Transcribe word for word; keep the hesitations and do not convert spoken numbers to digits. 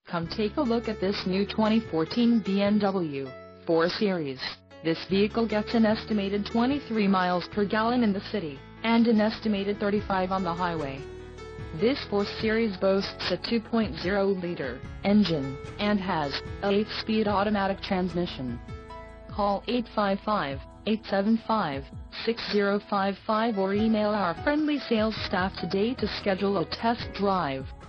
Come take a look at this new twenty fourteen B M W four Series. This vehicle gets an estimated twenty-three miles per gallon in the city, and an estimated thirty-five on the highway. This four Series boasts a two point oh liter engine, and has a eight speed automatic transmission. Call eight five five, eight seven five, six zero five five or email our friendly sales staff today to schedule a test drive.